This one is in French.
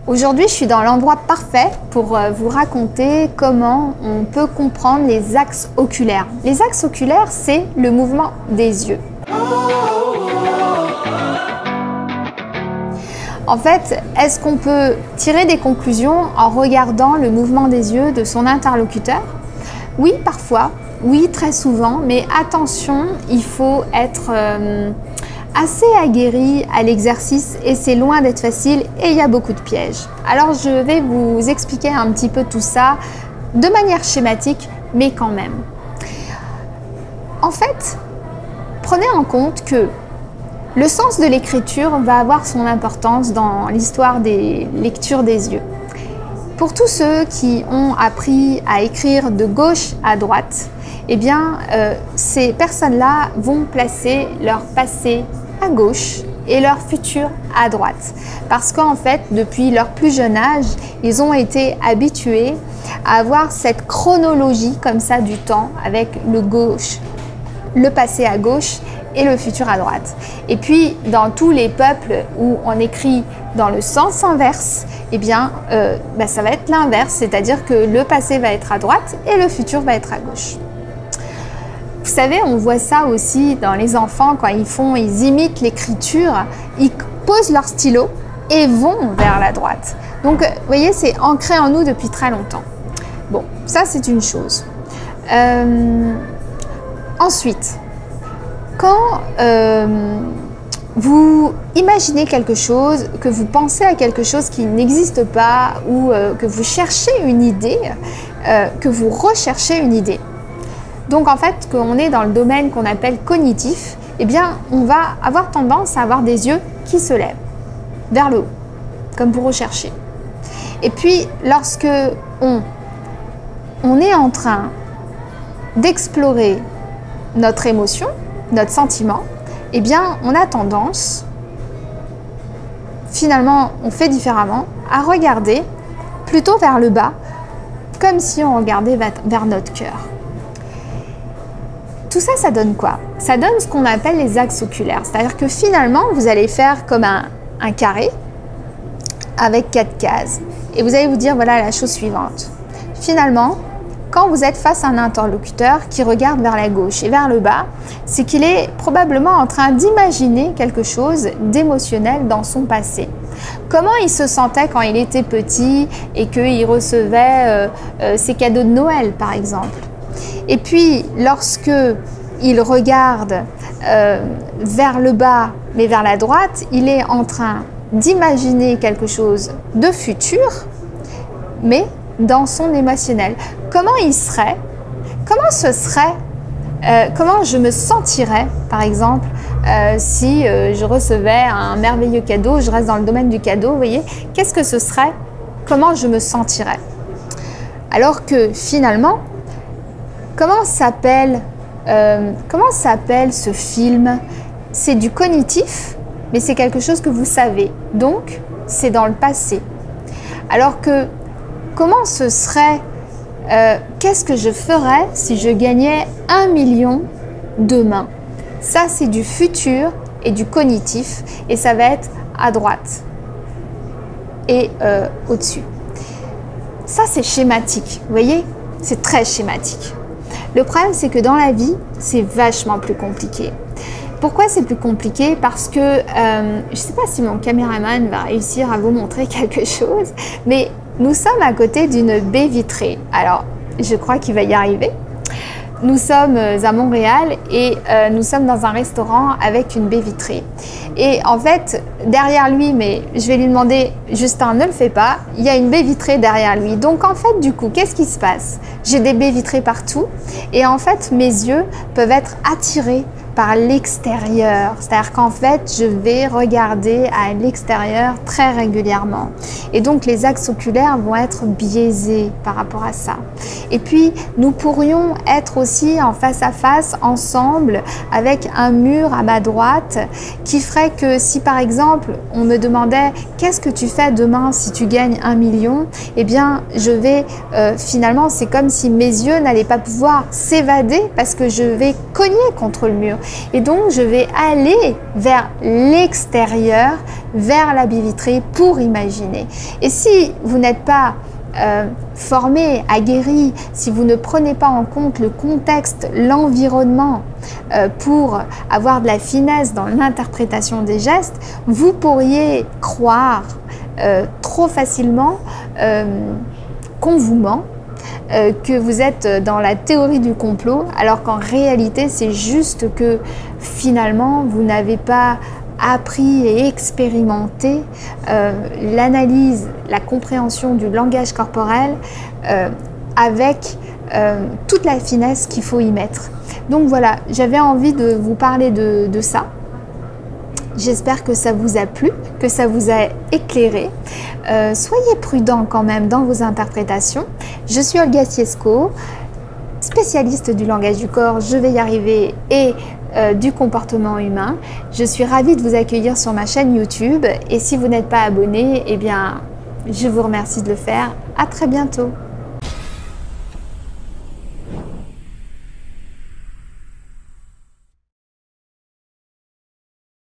Aujourd'hui, je suis dans l'endroit parfait pour vous raconter comment on peut comprendre les axes oculaires. Les axes oculaires, c'est le mouvement des yeux. En fait, est-ce qu'on peut tirer des conclusions en regardant le mouvement des yeux de son interlocuteur? Oui, parfois, oui, très souvent, mais attention, il faut être assez aguerri à l'exercice et c'est loin d'être facile et il y a beaucoup de pièges. Alors je vais vous expliquer un petit peu tout ça de manière schématique, mais quand même. En fait, prenez en compte que le sens de l'écriture va avoir son importance dans l'histoire des lectures des yeux. Pour tous ceux qui ont appris à écrire de gauche à droite, eh bien, ces personnes-là vont placer leur passé à gauche et leur futur à droite. Parce qu'en fait, depuis leur plus jeune âge, ils ont été habitués à avoir cette chronologie comme ça du temps avec le gauche, le passé à gauche et le futur à droite. Et puis, dans tous les peuples où on écrit dans le sens inverse, eh bien, ça va être l'inverse, c'est-à-dire que le passé va être à droite et le futur va être à gauche. Vous savez, on voit ça aussi dans les enfants quand ils imitent l'écriture, ils posent leur stylo et vont vers la droite. Donc, vous voyez, c'est ancré en nous depuis très longtemps. Bon, ça c'est une chose. Ensuite, quand vous imaginez quelque chose, que vous pensez à quelque chose qui n'existe pas ou que vous cherchez une idée, que vous recherchez une idée. Donc en fait, quand on est dans le domaine qu'on appelle cognitif, eh bien on va avoir tendance à avoir des yeux qui se lèvent vers le haut, comme pour rechercher. Et puis lorsque on est en train d'explorer notre émotion, notre sentiment, eh bien on a tendance, finalement on fait différemment, à regarder plutôt vers le bas, comme si on regardait vers notre cœur. Tout ça, ça donne quoi? Ça donne ce qu'on appelle les axes oculaires. C'est-à-dire que finalement, vous allez faire comme un carré avec 4 cases. Et vous allez vous dire, voilà la chose suivante. Finalement, quand vous êtes face à un interlocuteur qui regarde vers la gauche et vers le bas, c'est qu'il est probablement en train d'imaginer quelque chose d'émotionnel dans son passé. Comment il se sentait quand il était petit et qu'il recevait ses cadeaux de Noël, par exemple. Et puis, lorsque il regarde vers le bas, mais vers la droite, il est en train d'imaginer quelque chose de futur, mais dans son émotionnel. Comment il serait? Comment ce serait? Comment je me sentirais, par exemple, si je recevais un merveilleux cadeau, je reste dans le domaine du cadeau, vous voyez, qu'est-ce que ce serait? Comment je me sentirais? Alors que finalement, comment s'appelle ce film? C'est du cognitif, mais c'est quelque chose que vous savez. Donc, c'est dans le passé. Alors que, comment ce serait? Qu'est-ce que je ferais si je gagnais 1 million demain? Ça, c'est du futur et du cognitif, et ça va être à droite et au-dessus. Ça, c'est schématique, vous voyez? C'est très schématique. Le problème, c'est que dans la vie, c'est vachement plus compliqué. Pourquoi c'est plus compliqué? Parce que, je ne sais pas si mon caméraman va réussir à vous montrer quelque chose, mais nous sommes à côté d'une baie vitrée. Alors, je crois qu'il va y arriver. Nous sommes à Montréal et nous sommes dans un restaurant avec une baie vitrée. Et en fait, derrière lui, mais je vais lui demander, Justin, ne le fais pas, il y a une baie vitrée derrière lui. Donc en fait, du coup, qu'est-ce qui se passe? J'ai des baies vitrées partout et en fait, mes yeux peuvent être attirés par l'extérieur. C'est-à-dire qu'en fait, je vais regarder à l'extérieur très régulièrement. Et donc, les axes oculaires vont être biaisés par rapport à ça. Et puis, nous pourrions être aussi en face à face, ensemble, avec un mur à ma droite qui ferait que si, par exemple, on me demandait « Qu'est-ce que tu fais demain si tu gagnes 1 million ?» Eh bien, je vais, finalement, c'est comme si mes yeux n'allaient pas pouvoir s'évader parce que je vais cogner contre le mur. Et donc, je vais aller vers l'extérieur, vers la baie vitrée pour imaginer. Et si vous n'êtes pas formé, aguerri, si vous ne prenez pas en compte le contexte, l'environnement pour avoir de la finesse dans l'interprétation des gestes, vous pourriez croire trop facilement qu'on vous ment, que vous êtes dans la théorie du complot, alors qu'en réalité, c'est juste que finalement, vous n'avez pas appris et expérimenté l'analyse, la compréhension du langage corporel avec toute la finesse qu'il faut y mettre. Donc voilà, j'avais envie de vous parler de ça. J'espère que ça vous a plu, que ça vous a éclairé. Soyez prudents quand même dans vos interprétations. Je suis Olga Siesko, spécialiste du langage du corps, je vais y arriver, et du comportement humain. Je suis ravie de vous accueillir sur ma chaîne YouTube et si vous n'êtes pas abonné, eh bien, je vous remercie de le faire. À très bientôt.